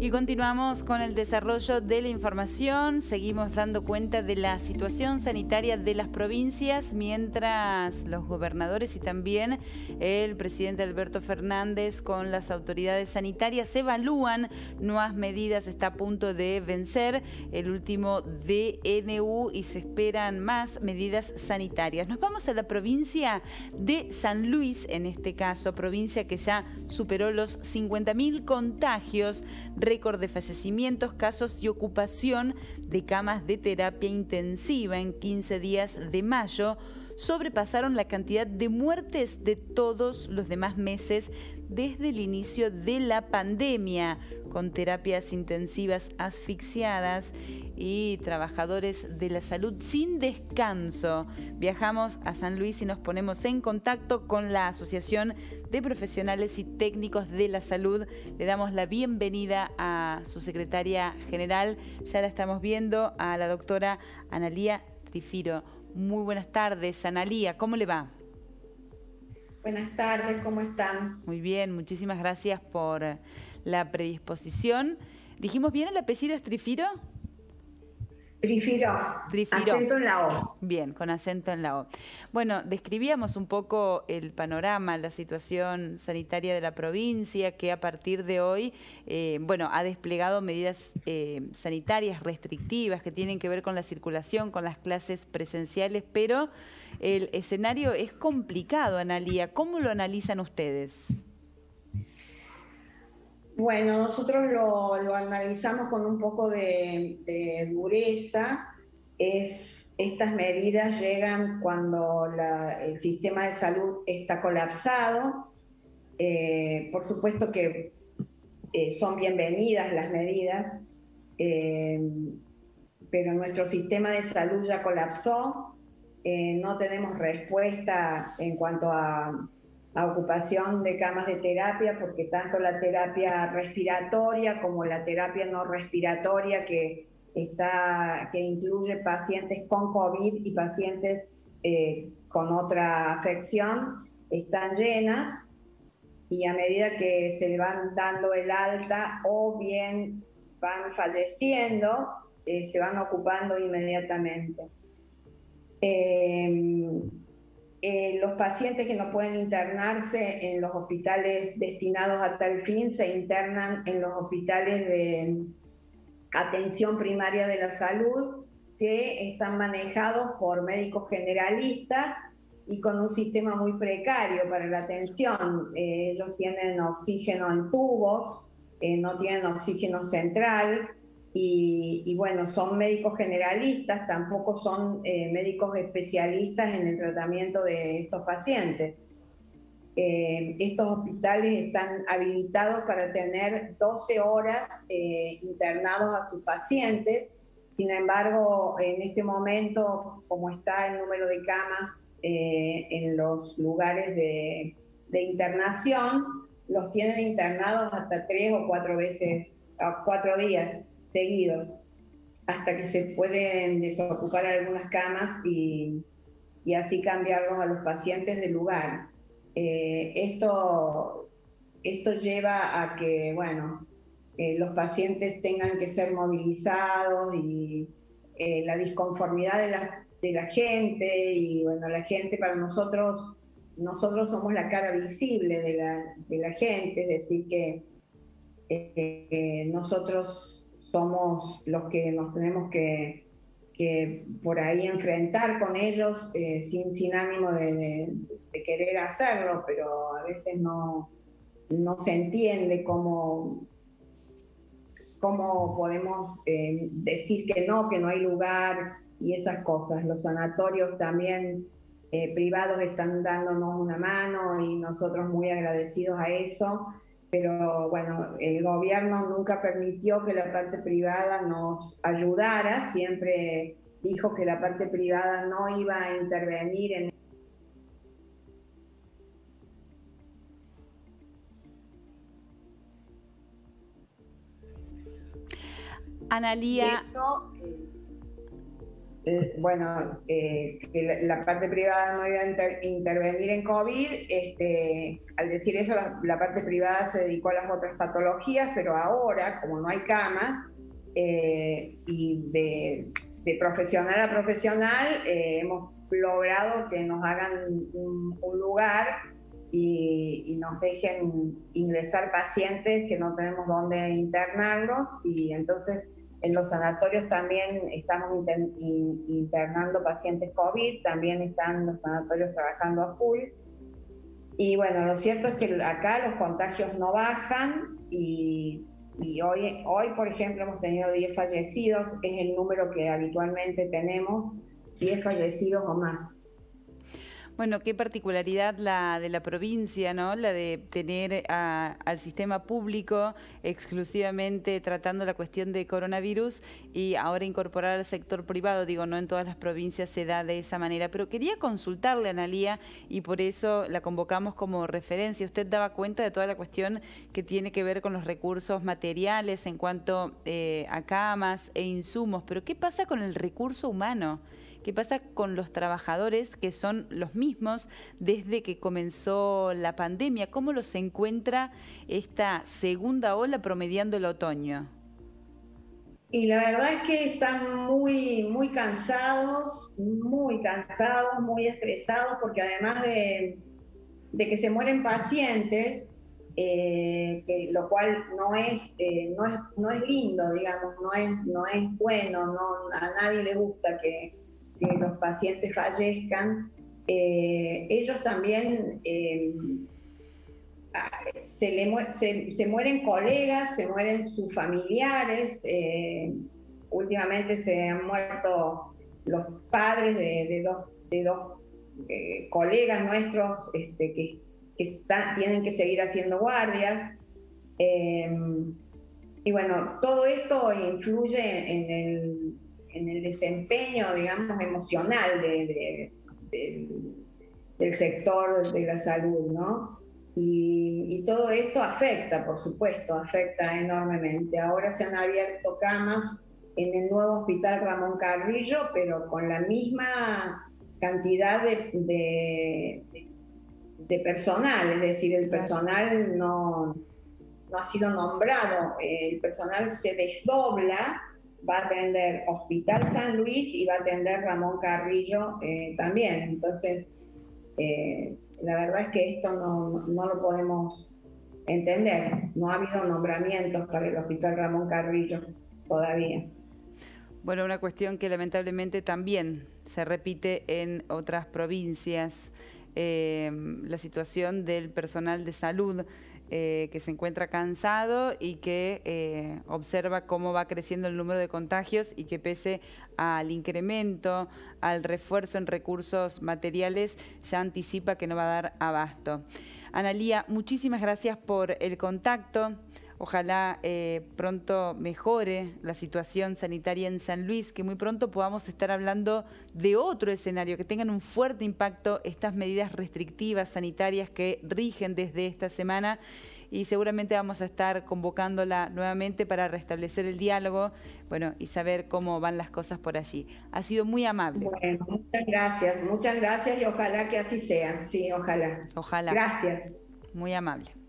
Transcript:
Y continuamos con el desarrollo de la información. Seguimos dando cuenta de la situación sanitaria de las provincias, mientras los gobernadores y también el presidente Alberto Fernández con las autoridades sanitarias evalúan nuevas medidas. Está a punto de vencer el último DNU y se esperan más medidas sanitarias. Nos vamos a la provincia de San Luis, en este caso, provincia que ya superó los 50.000 contagios, récord de fallecimientos, casos y ocupación de camas de terapia intensiva en 15 días de mayo. Sobrepasaron la cantidad de muertes de todos los demás meses desde el inicio de la pandemia, con terapias intensivas asfixiadas y trabajadores de la salud sin descanso. Viajamos a San Luis y nos ponemos en contacto con la Asociación de Profesionales y Técnicos de la Salud. Le damos la bienvenida a su secretaria general, ya la estamos viendo, a la doctora Analía Trifiro. Muy buenas tardes, Analía, ¿cómo le va? Buenas tardes, ¿cómo están? Muy bien, muchísimas gracias por la predisposición. ¿Dijimos bien el apellido es Trifiro? Trifiro, acento en la O. Bien, con acento en la O. Bueno, describíamos un poco el panorama, la situación sanitaria de la provincia, que a partir de hoy, ha desplegado medidas sanitarias restrictivas que tienen que ver con la circulación, con las clases presenciales, pero el escenario es complicado, Analía. ¿Cómo lo analizan ustedes? Bueno, nosotros lo analizamos con un poco de dureza. Estas medidas llegan cuando el sistema de salud está colapsado. Por supuesto que son bienvenidas las medidas, pero nuestro sistema de salud ya colapsó. No tenemos respuesta en cuanto a ocupación de camas de terapia, porque tanto la terapia respiratoria como la terapia no respiratoria, que incluye pacientes con COVID y pacientes con otra afección, están llenas, y a medida que se le van dando el alta o bien van falleciendo, se van ocupando inmediatamente. Los pacientes que no pueden internarse en los hospitales destinados a tal fin se internan en los hospitales de atención primaria de la salud, que están manejados por médicos generalistas y con un sistema muy precario para la atención. Ellos tienen oxígeno en tubos, no tienen oxígeno central. Y bueno, son médicos generalistas, tampoco son médicos especialistas en el tratamiento de estos pacientes. Estos hospitales están habilitados para tener 12 horas internados a sus pacientes. Sin embargo, en este momento, como está el número de camas en los lugares de internación, los tienen internados hasta 3 o 4 veces, 4 días seguidos, hasta que se pueden desocupar algunas camas y así cambiarlos a los pacientes del lugar. Esto lleva a que, los pacientes tengan que ser movilizados, y la disconformidad de la gente, y bueno, la gente, para nosotros somos la cara visible de la gente, es decir, que nosotros somos los que nos tenemos que por ahí enfrentar con ellos, sin ánimo de querer hacerlo, pero a veces no se entiende cómo podemos decir que no hay lugar y esas cosas. Los sanatorios también privados están dándonos una mano y nosotros muy agradecidos a eso. Pero bueno, el gobierno nunca permitió que la parte privada nos ayudara, siempre dijo que la parte privada no iba a intervenir en Analía. eso. que la parte privada no iba a intervenir en COVID. Al decir eso, la parte privada se dedicó a las otras patologías, pero ahora, como no hay cama, y de profesional a profesional, hemos logrado que nos hagan un lugar y nos dejen ingresar pacientes que no tenemos dónde internarlos, y entonces en los sanatorios también estamos internando pacientes COVID, también están los sanatorios trabajando a full. Y bueno, lo cierto es que acá los contagios no bajan y hoy, por ejemplo, hemos tenido 10 fallecidos, es el número que habitualmente tenemos, 10 fallecidos o más. Bueno, qué particularidad la de la provincia, ¿no? La de tener al sistema público exclusivamente tratando la cuestión de coronavirus y ahora incorporar al sector privado. Digo, no en todas las provincias se da de esa manera, pero quería consultarle a Analía y por eso la convocamos como referencia. Usted daba cuenta de toda la cuestión que tiene que ver con los recursos materiales en cuanto a camas e insumos, pero ¿qué pasa con el recurso humano? ¿Qué pasa con los trabajadores que son los mismos desde que comenzó la pandemia? ¿Cómo los encuentra esta segunda ola promediando el otoño? Y la verdad es que están muy cansados, muy estresados, porque además de que se mueren pacientes, lo cual no es lindo, digamos, no es bueno, a nadie le gusta que los pacientes fallezcan. Ellos también se mueren colegas, se mueren sus familiares. Últimamente se han muerto los padres de dos colegas nuestros que tienen que seguir haciendo guardias. Y bueno, todo esto influye en el desempeño, digamos, emocional del sector de la salud, ¿no? Y todo esto afecta, por supuesto, afecta enormemente. Ahora se han abierto camas en el nuevo Hospital Ramón Carrillo, pero con la misma cantidad de personal, es decir, el personal no ha sido nombrado, el personal se desdobla. Va a atender Hospital San Luis y va a atender Ramón Carrillo también. Entonces, la verdad es que esto no lo podemos entender. No ha habido nombramientos para el Hospital Ramón Carrillo todavía. Bueno, una cuestión que lamentablemente también se repite en otras provincias, la situación del personal de salud que se encuentra cansado y que observa cómo va creciendo el número de contagios y que pese al incremento, al refuerzo en recursos materiales, ya anticipa que no va a dar abasto. Analía, muchísimas gracias por el contacto. Ojalá pronto mejore la situación sanitaria en San Luis, que muy pronto podamos estar hablando de otro escenario, que tengan un fuerte impacto estas medidas restrictivas sanitarias que rigen desde esta semana y seguramente vamos a estar convocándola nuevamente para restablecer el diálogo, bueno, y saber cómo van las cosas por allí. Ha sido muy amable. Bueno, muchas gracias y ojalá que así sea, sí, ojalá. Ojalá. Gracias. Muy amable.